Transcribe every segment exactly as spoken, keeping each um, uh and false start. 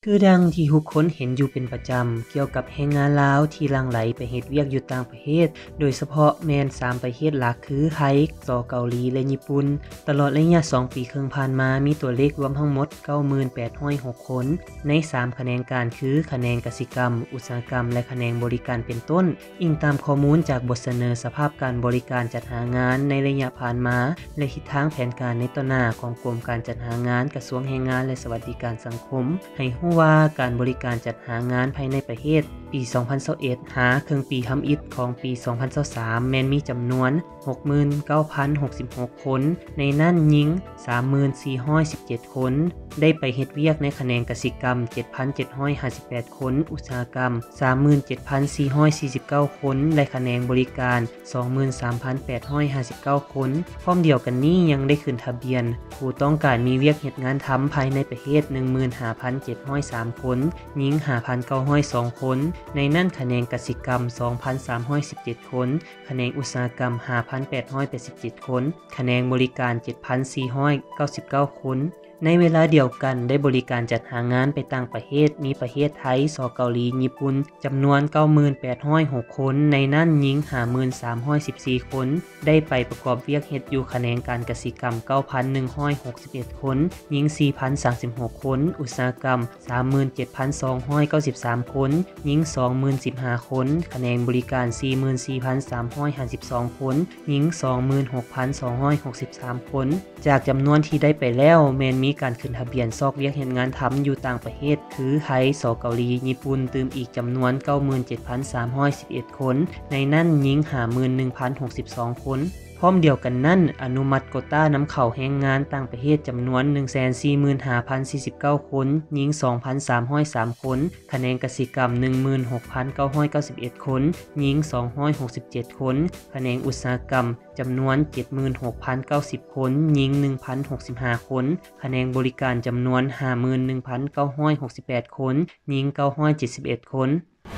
คือดังที่ทุกคนเห็นอยู่เป็นประจำเกี่ยวกับแรงงานลาวที่หลั่งไหลไปเฮ็ดเวียกอยู่ต่างประเทศโดยเฉพาะแม่นสามประเทศหลักคือไทย ส.เกาหลีและญี่ปุ่นตลอดระยะสองปีครึ่งผ่านมามีตัวเลขรวมทั้งหมด เก้าหมื่นแปดร้อยหก คนในสามแขนงการคือแขนงกสิกรรมอุตสาหกรรมและแขนงบริการเป็นต้นอิงตามข้อมูลจากบทเสนอสภาพการบริการจัดหางานในระยะผ่านมาและทิศทางแผนการในต้นหน้าของกรมการจัดหางานกระทรวงแรงงานและสวัสดิการสังคมให้รู้ว่าการบริการจัดหางานภายในประเทศปีสองพันยี่สิบเอ็ดหาครึ่งปีทำอิฐของปีสองพันยี่สิบสามแม้นมีจำนวน หกหมื่นเก้าพันหกสิบหก คนในนั้นหญิง สามหมื่นสี่ร้อยสิบเจ็ด คนได้ไปเฮ็ดเวียกในแขนงกสิกรรม เจ็ดพันเจ็ดร้อยห้าสิบแปด คนอุตสาหกรรม สามหมื่นเจ็ดพันสี่ร้อยสี่สิบเก้า คนและแขนงบริการ สองหมื่นสามพันแปดร้อยห้าสิบเก้า คนพร้อมเดียวกันนี้ยังได้ขึ้นทะเบียนผู้ต้องการมีเวียกเฮ็ดงานทำภายในประเทศ หนึ่งหมื่นห้าพันเจ็ดร้อยสาม คนหญิง ห้าพันเก้าร้อยสอง คนในนั้นแขนงกสิกรรม สองพันสามร้อยสิบเจ็ด คนแขนงอุตสาหกรรม ห้าพันแปดร้อยแปดสิบเจ็ด คนแขนงบริการ เจ็ดพันสี่ร้อยเก้าสิบเก้า คนในเวลาเดียวกันได้บริการจัดหางานไปต่างประเทศมีประเทศไทย ส.เกาหลี ญี่ปุ่นจำนวน เก้าหมื่นแปดร้อยหก คนในนั้นหญิง ห้าหมื่นสามร้อยสิบสี่ คนได้ไปประกอบเวียกเฮ็ดอยู่แขนงการกสิกรรม เก้าพันหนึ่งร้อยหกสิบเอ็ด คนหญิง สี่พันสามสิบหก คนอุตสาหกรรม สามหมื่นเจ็ดพันสองร้อยเก้าสิบสาม คนหญิง สองหมื่นสิบห้า คนแขนงบริการ สี่หมื่นสี่พันสามร้อยห้าสิบสอง คนหญิง สองหมื่นหกพันสองร้อยหกสิบสาม คนจากจำนวนที่ได้ไปแล้วแม้นมีการขึ้นทะเบียนซอกเวียกเฮ็ดงานทำอยู่ต่างประเทศคือไทย ส.เกาหลี ญี่ปุ่นตื่มอีกจำนวน เก้าหมื่นเจ็ดพันสามร้อยสิบเอ็ด คนในนั้นหญิง ห้าหมื่นหนึ่งพันหกสิบสอง คนพร้อมเดียวกันนั้นอนุมัติโควต้านำเข้าแรงงานต่างประเทศจำนวน หนึ่งแสนสี่หมื่นห้าพันสี่สิบเก้า คนหญิง สองพันสามร้อยสาม คนแขนงกสิกรรม หนึ่งหมื่นหกพันเก้าร้อยเก้าสิบเอ็ด คนหญิง สองร้อยหกสิบเจ็ด คนแขนงอุตสาหกรรมจำนวน เจ็ดหมื่นหกพันเก้าสิบ คนหญิง หนึ่งพันหกสิบห้า คนแขนงบริการจำนวน ห้าหมื่นหนึ่งพันเก้าร้อยหกสิบแปด คนหญิง เก้าร้อยเจ็ดสิบเอ็ด คน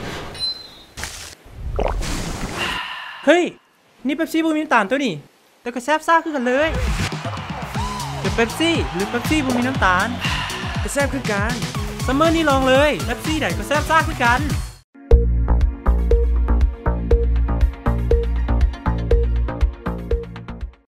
เฮ้ยนี่เป๊ปซี่บ่มีน้ำตาลตัวนี่แต่ก็แซ่บซ่าคือกันเลยจะเป๊ปซี่หรือเป๊ปซี่บ่มีน้ำตาลก็แซ่บคือกันซัมเมอร์นี่ลองเลยเป๊ปซี่ได้ก็แซ่บซ่าคือกัน